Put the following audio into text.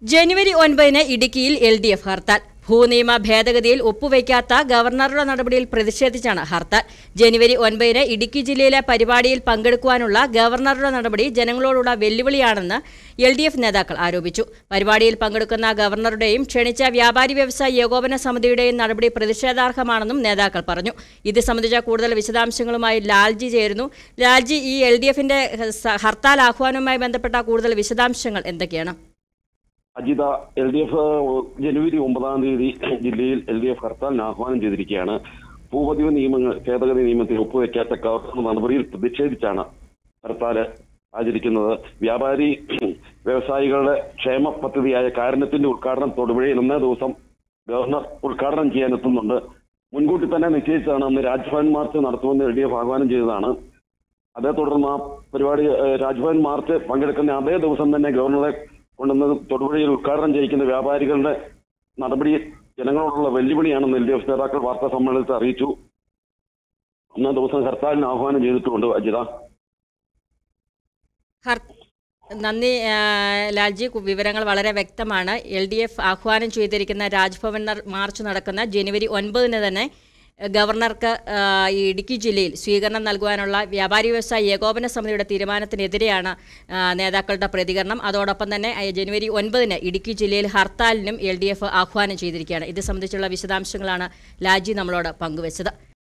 ജനുവരി 9-ന് ഇടുക്കിയിൽ LDF ഹർത്താൽ. ഭൂനിയമ ഭേദഗതിയിൽ ഒപ്പുവയ്ക്കാത്ത ഗവർണറുടെ നടപടിയിൽ പ്രതിഷേധിച്ചാണ് ഹർത്താൽ. ജനുവരി 9-ന് ഇടുക്കി ജില്ലയിലെ പരിപാടിയിൽ പങ്കെടുക്കുവാനുള്ള ഗവർണറുടെ നടപടി ജനങ്ങളോടുള്ള വെല്ലുവിളിയാണെന്ന് LDF നേതാക്കൾ ആരോപിച്ചു. പരിപാടിയിൽ പങ്കെടുക്കുന്ന ഗവർണറുടെയും ക്ഷണിച്ച വ്യാപാരി വ്യവസായി ഏകോപന സമിതിയുടെയും നടപടി പ്രതിഷേധാർഹമാണെന്നും നേതാക്കൾ പറഞ്ഞു. ഇത് സംബന്ധിച്ച കൂടുതൽ വിശദാംശങ്ങളുമായി ലാൽജി ചേരുന്നു. ലാൽജി, ഈ LDFന്റെ ഹർത്താൽ ആഹ്വാനവുമായി ബന്ധപ്പെട്ട കൂടുതൽ വിശദാംശങ്ങൾ എന്തൊക്കെയാണ്? അജിത, LDF ജനുവരി 9-ാം തീയതി ജില്ലയിൽ LDF ഹർത്താലിന് ആഹ്വാനം ചെയ്തിരിക്കുകയാണ്. ഭൂപതിവ് നിയമങ്ങൾ ഭേദഗതി നിയമത്തിൽ ഒപ്പുവെക്കാത്ത ഗവർണർ നടപടിയിൽ പ്രതിഷേധിച്ചാണ് ഹർത്താൽ ആചരിക്കുന്നത്. വ്യാപാരി വ്യവസായികളുടെ ക്ഷേമ പദ്ധതിയായ കാരുണ്യത്തിന്റെ ഉദ്ഘാടനം തൊടുപുഴയിൽ ഇന്നേ ദിവസം ഗവർണർ ഉദ്ഘാടനം ചെയ്യാനെത്തുന്നുണ്ട്. മുൻകൂട്ടി തന്നെ നിശ്ചയിച്ചാണ് അന്ന് രാജ്ഭവൻ മാർച്ച് നടത്തുമെന്ന് LDF ആഹ്വാനം ചെയ്തതാണ്. അതേ തുടർന്ന് ആ പരിപാടി രാജ്ഭവൻ മാർച്ച് പങ്കെടുക്കുന്ന അതേ ദിവസം തന്നെ ഗവർണറെ കൊണ്ടുവന്ന് തൊടുപുഴയിൽ ഉദ്ഘാടനം ചെയ്യിക്കുന്ന വ്യാപാരികളുടെ നടപടി ജനങ്ങളോടുള്ള വെല്ലുവിളിയാണെന്ന് LDF നേതാക്കൾ വാർത്താ സമ്മേളനത്തിൽ അറിയിച്ചു. ഒന്നാം ദിവസം ഹർത്താലിന് ആഹ്വാനം ചെയ്തിട്ടുമുണ്ട്. അജിത, നന്ദി ലാൽജി. വിവരങ്ങൾ വളരെ വ്യക്തമാണ്. LDF ആഹ്വാനം ചെയ്തിരിക്കുന്ന രാജ്ഭവൻ മാർച്ച് നടക്കുന്ന ജനുവരി 9-ന് തന്നെ ഗവർണർക്ക് ഇടുക്കി ജില്ലയിൽ സ്വീകരണം നൽകുവാനുള്ള വ്യാപാരി വ്യവസായി ഏകോപന സമിതിയുടെ തീരുമാനത്തിനെതിരെയാണ് നേതാക്കളുടെ പ്രതികരണം. അതോടൊപ്പം തന്നെ ജനുവരി 9-ന് ഇടുക്കി ജില്ലയിൽ ഹർത്താലിനും LDF ആഹ്വാനം ചെയ്തിരിക്കുകയാണ്. ഇത് സംബന്ധിച്ചുള്ള വിശദാംശങ്ങളാണ് ലാൽജി നമ്മളോട് പങ്കുവച്ചത്.